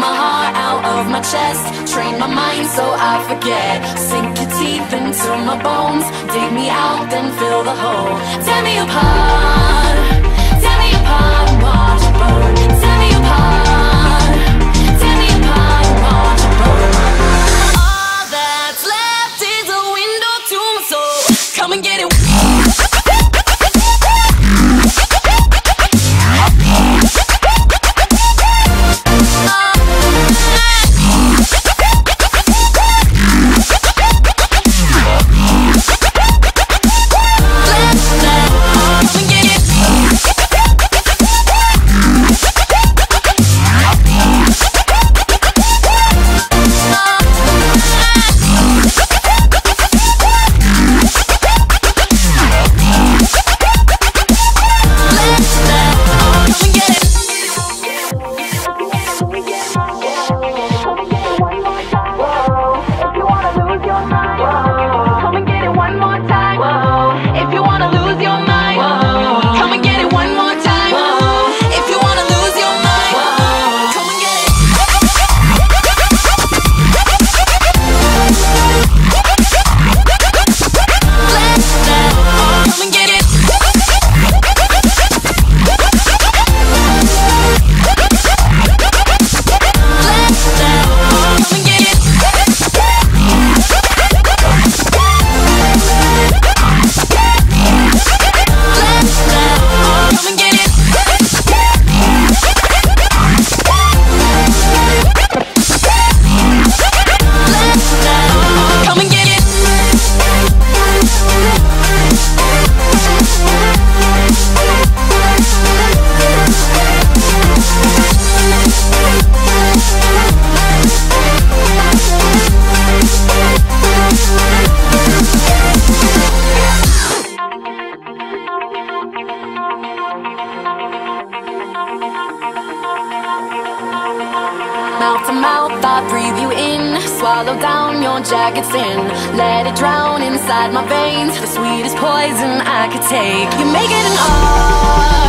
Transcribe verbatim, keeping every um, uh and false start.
my heart out of my chest, train my mind so I forget. Sink your teeth into my bones, dig me out, then fill the hole. Tear me apart, tear me apart and watch it burn. Tear me apart, tear me apart and watch it burn. All that's left is a window to my soul. Come and get it. Mouth to mouth, I breathe you in. Swallow down your jagged sin. Let it drown inside my veins. The sweetest poison I could take. You make it an art.